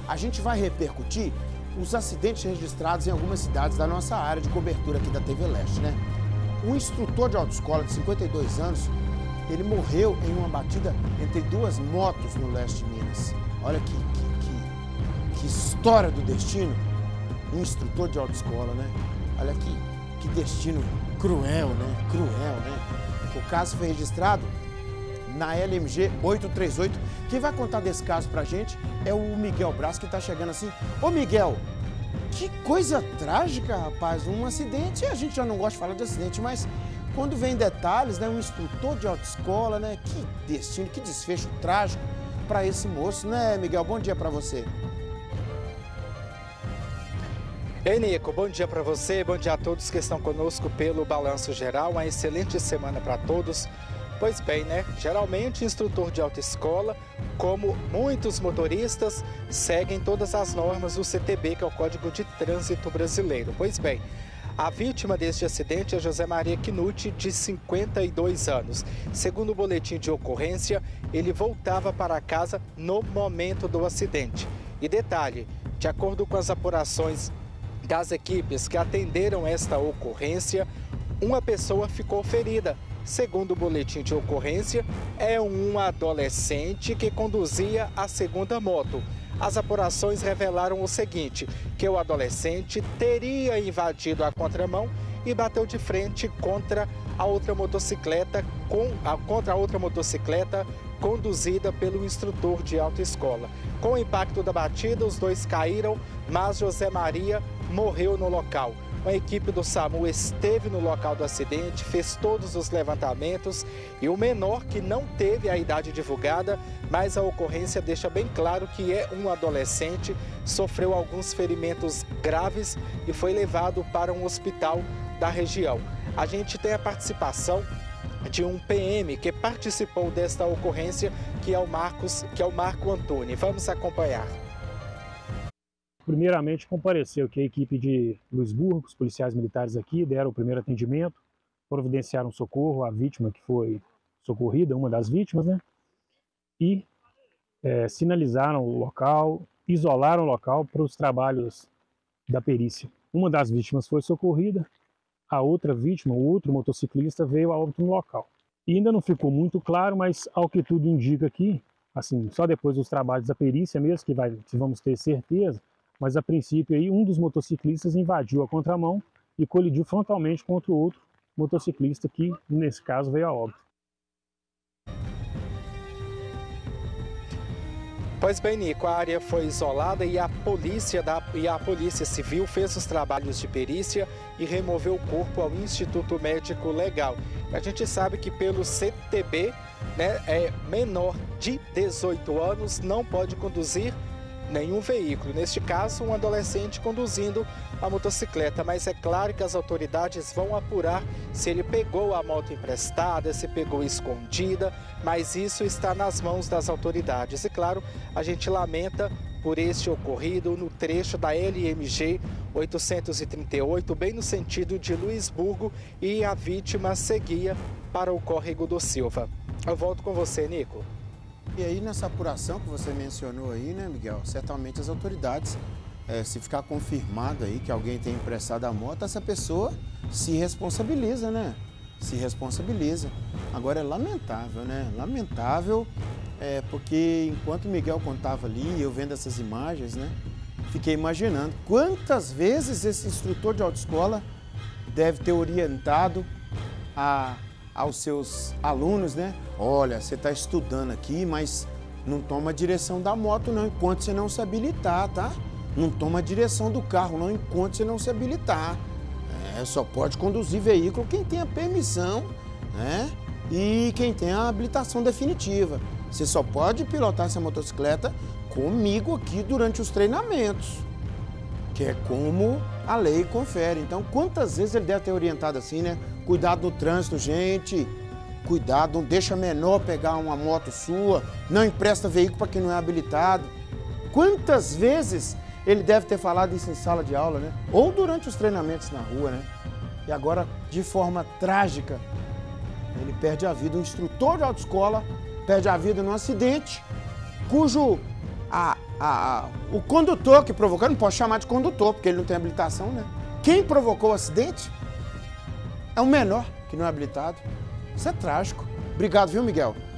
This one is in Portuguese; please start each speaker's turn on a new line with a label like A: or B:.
A: a gente vai repercutir os acidentes registrados em algumas cidades da nossa área de cobertura aqui da TV Leste, né? Um instrutor de autoescola de 52 anos, ele morreu em uma batida entre duas motos no leste de Minas. Olha que história do destino. Um instrutor de autoescola, né? Olha que destino cruel, né? Cruel, né? O caso foi registrado na LMG 838. Quem vai contar desse caso pra gente é o Miguel Braz, que tá chegando assim. Ô Miguel, que coisa trágica, rapaz. Um acidente, a gente já não gosta de falar de acidente, mas quando vem detalhes, né? Um instrutor de autoescola, né? Que destino, que desfecho trágico para esse moço, né, Miguel? Bom dia para você.
B: Ei, Nico, bom dia para você, bom dia a todos que estão conosco pelo Balanço Geral, uma excelente semana para todos. Pois bem, né? Geralmente, instrutor de autoescola, como muitos motoristas, seguem todas as normas do CTB, que é o Código de Trânsito Brasileiro. Pois bem, a vítima deste acidente é José Maria Quinuti, de 52 anos. Segundo o boletim de ocorrência, ele voltava para casa no momento do acidente. E detalhe, de acordo com as apurações das equipes que atenderam esta ocorrência, uma pessoa ficou ferida. Segundo o boletim de ocorrência, é um adolescente que conduzia a segunda moto. As apurações revelaram o seguinte, que o adolescente teria invadido a contramão e bateu de frente contra a outra motocicleta, conduzida pelo instrutor de autoescola. Com o impacto da batida, os dois caíram, mas José Maria morreu no local. Uma equipe do SAMU esteve no local do acidente, fez todos os levantamentos e o menor, que não teve a idade divulgada, mas a ocorrência deixa bem claro que é um adolescente, sofreu alguns ferimentos graves e foi levado para um hospital da região. A gente tem a participação de um PM que participou desta ocorrência, que é o Marco Antônio. Vamos acompanhar.
C: Primeiramente, compareceu que a equipe de Luisburgo, os policiais militares aqui, deram o primeiro atendimento, providenciaram socorro à vítima que foi socorrida, uma das vítimas, né? E sinalizaram o local, isolaram o local para os trabalhos da perícia. Uma das vítimas foi socorrida, a outra vítima, o outro motociclista, veio a óbito no local. E ainda não ficou muito claro, mas ao que tudo indica aqui, assim, só depois dos trabalhos da perícia mesmo que vamos ter certeza, mas a princípio aí um dos motociclistas invadiu a contramão e colidiu frontalmente contra o outro motociclista que, nesse caso, veio a óbito.
B: Pois bem, Nico, a área foi isolada e a Polícia Civil fez os trabalhos de perícia e removeu o corpo ao Instituto Médico Legal. A gente sabe que pelo CTB, né, menor de 18 anos não pode conduzir nenhum veículo. Neste caso, um adolescente conduzindo a motocicleta, mas é claro que as autoridades vão apurar se ele pegou a moto emprestada, se pegou escondida, mas isso está nas mãos das autoridades. E claro, a gente lamenta por este ocorrido no trecho da LMG 838, bem no sentido de Luisburgo, e a vítima seguia para o Córrego do Silva. Eu volto com você, Nico.
A: E aí, nessa apuração que você mencionou aí, né, Miguel, certamente as autoridades, se ficar confirmado aí que alguém tem emprestado a moto, essa pessoa se responsabiliza, né? Se responsabiliza. Agora, é lamentável, né? Lamentável, porque enquanto o Miguel contava ali, eu vendo essas imagens, né, fiquei imaginando quantas vezes esse instrutor de autoescola deve ter orientado aos seus alunos, né? Olha, você está estudando aqui, mas não toma a direção da moto não enquanto você não se habilitar, tá? Não toma a direção do carro não enquanto você não se habilitar. Só pode conduzir veículo quem tem a permissão, né? E quem tem a habilitação definitiva. Você só pode pilotar essa motocicleta comigo aqui durante os treinamentos, que é como a lei confere. Então, quantas vezes ele deve ter orientado assim, né? Cuidado no trânsito, gente. Cuidado, não deixa menor pegar uma moto sua. Não empresta veículo para quem não é habilitado. Quantas vezes ele deve ter falado isso em sala de aula, né? Ou durante os treinamentos na rua, né? E agora, de forma trágica, ele perde a vida. Um instrutor de autoescola perde a vida num acidente, cujo a o condutor que provocou, eu não posso chamar de condutor, porque ele não tem habilitação, né? Quem provocou o acidente é um menor que não é habilitado. Isso é trágico. Obrigado, viu, Miguel?